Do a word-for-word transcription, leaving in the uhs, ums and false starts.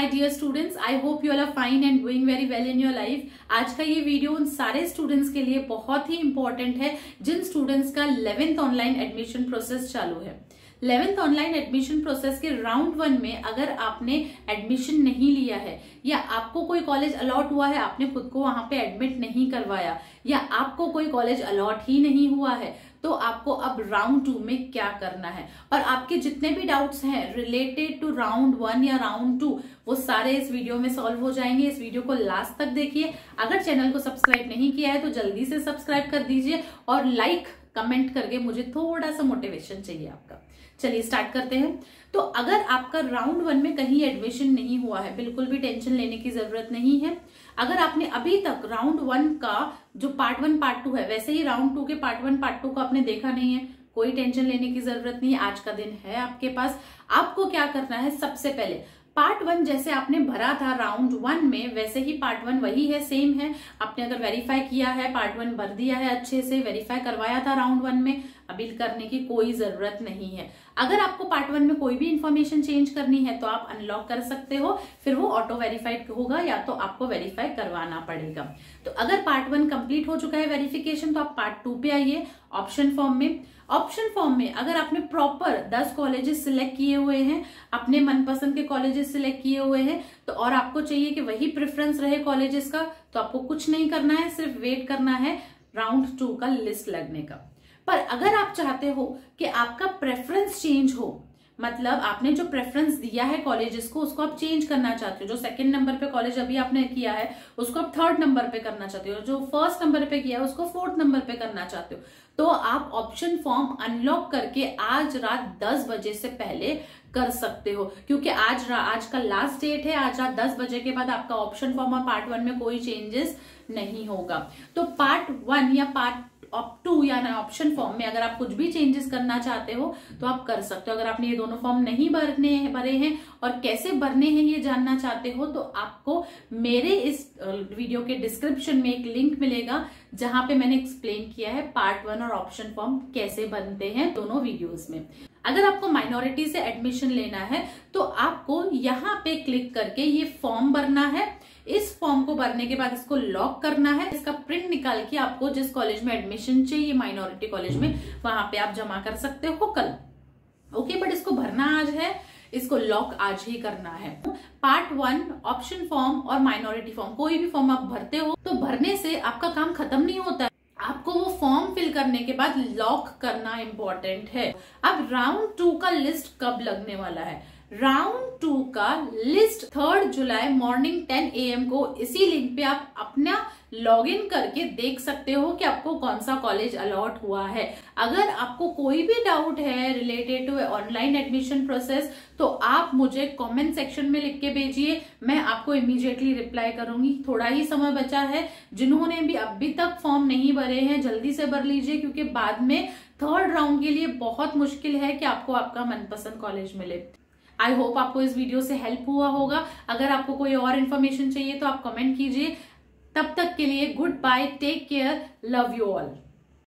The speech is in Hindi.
My dear students, I hope you all are fine and doing very well in your life. आज का ये वीडियो उन सारे स्टूडेंट्स के लिए बहुत ही इंपॉर्टेंट है जिन स्टूडेंट्स का इलेवेंथ ऑनलाइन एडमिशन प्रोसेस चालू है। इलेवेंथ ऑनलाइन एडमिशन प्रोसेस के राउंड वन में अगर आपने एडमिशन नहीं लिया है या आपको कोई कॉलेज अलॉट हुआ है, आपने खुद को वहां पे एडमिट नहीं करवाया या आपको कोई कॉलेज अलॉट ही नहीं हुआ है, तो आपको अब राउंड टू में क्या करना है और आपके जितने भी डाउट्स हैं रिलेटेड टू राउंड वन या राउंड टू वो सारे इस वीडियो में सॉल्व हो जाएंगे। इस वीडियो को लास्ट तक देखिए। अगर चैनल को सब्सक्राइब नहीं किया है तो जल्दी से सब्सक्राइब कर दीजिए और लाइक कमेंट करके मुझे थोड़ा सा मोटिवेशन चाहिए आपका। चलिए स्टार्ट करते हैं। तो अगर आपका राउंड वन में कहीं एडमिशन नहीं हुआ है, बिल्कुल भी टेंशन लेने की जरूरत नहीं है। अगर आपने अभी तक राउंड वन का जो पार्ट वन पार्ट टू है वैसे ही राउंड टू के पार्ट वन पार्ट टू को आपने देखा नहीं है, कोई टेंशन लेने की जरूरत नहीं है। आज का दिन है आपके पास। आपको क्या करना है, सबसे पहले पार्ट वन जैसे आपने भरा था राउंड वन में वैसे ही पार्ट वन वही है, सेम है। आपने अगर वेरीफाई किया है, पार्ट वन भर दिया है, अच्छे से वेरीफाई करवाया था राउंड वन में, अभी करने की कोई जरूरत नहीं है। अगर आपको पार्ट वन में कोई भी इंफॉर्मेशन चेंज करनी है तो आप अनलॉक कर सकते हो, फिर वो ऑटो वेरीफाइड होगा या तो आपको वेरीफाई करवाना पड़ेगा। तो अगर पार्ट वन कंप्लीट हो चुका है वेरिफिकेशन तो आप पार्ट टू पे आइए ऑप्शन फॉर्म में। ऑप्शन फॉर्म में अगर आपने प्रॉपर दस कॉलेजेस सिलेक्ट किए हुए हैं, अपने मनपसंद के कॉलेजेस सिलेक्ट किए हुए हैं तो और आपको चाहिए कि वही प्रेफरेंस रहे कॉलेजेस का, तो आपको कुछ नहीं करना है, सिर्फ वेट करना है राउंड टू का लिस्ट लगने का। पर अगर आप चाहते हो कि आपका प्रेफरेंस चेंज हो, मतलब आपने जो प्रेफरेंस दिया है कॉलेजेस को उसको आप चेंज करना चाहते हो, जो सेकंड नंबर पे कॉलेज अभी आपने किया है उसको आप थर्ड नंबर पे करना चाहते हो, जो फर्स्ट नंबर पे किया है उसको फोर्थ नंबर पे करना चाहते हो, तो आप ऑप्शन फॉर्म अनलॉक करके आज रात दस बजे से पहले कर सकते हो। क्योंकि आज आज का लास्ट डेट है, आज रात दस बजे के बाद आपका ऑप्शन फॉर्म और पार्ट वन में कोई चेंजेस नहीं होगा। तो पार्ट वन या पार्ट ऑप टू या ऑप्शन फॉर्म में अगर आप कुछ भी चेंजेस करना चाहते हो तो आप कर सकते हो। अगर आपने ये दोनों फॉर्म नहीं भरने भरे हैं और कैसे भरने हैं ये जानना चाहते हो तो आपको मेरे इस वीडियो के डिस्क्रिप्शन में एक लिंक मिलेगा जहां पे मैंने एक्सप्लेन किया है पार्ट वन और ऑप्शन फॉर्म कैसे बनते हैं दोनों वीडियोस में। अगर आपको माइनॉरिटी से एडमिशन लेना है तो आपको यहाँ पे क्लिक करके ये फॉर्म भरना है। इस फॉर्म को भरने के बाद इसको लॉक करना है। इसका प्रिंट निकाल के आपको जिस कॉलेज में एडमिशन चाहिए माइनॉरिटी कॉलेज में वहां पे आप जमा कर सकते हो कल। ओके, बट इसको भरना आज है, इसको लॉक आज ही करना है। पार्ट वन, ऑप्शन फॉर्म और माइनॉरिटी फॉर्म, कोई भी फॉर्म आप भरते हो तो भरने से आपका काम खत्म नहीं होता है, आपको वो फॉर्म फिल करने के बाद लॉक करना इंपॉर्टेंट है। अब राउंड टू का लिस्ट कब लगने वाला है? राउंड टू का list third July morning ten A M को इसी लिंक पे आप अपना लॉगिन करके देख सकते हो कि आपको कौन सा कॉलेज अलॉट हुआ है। अगर आपको कोई भी डाउट है related to online admission process तो आप मुझे कमेंट सेक्शन में लिख के भेजिए, मैं आपको इमीडिएटली रिप्लाई करूंगी। थोड़ा ही समय बचा है, जिन्होंने भी अभी तक फॉर्म नहीं भरे हैं जल्दी से भर लीजिए क्योंकि बाद में थर्ड राउंड के लिए बहुत मुश्किल है कि आपको आपका मनपसंद कॉलेज मिले। आई होप आपको इस वीडियो से हेल्प हुआ होगा। अगर आपको कोई और इन्फॉर्मेशन चाहिए तो आप कमेंट कीजिए। तब तक के लिए good bye, take care, love you all.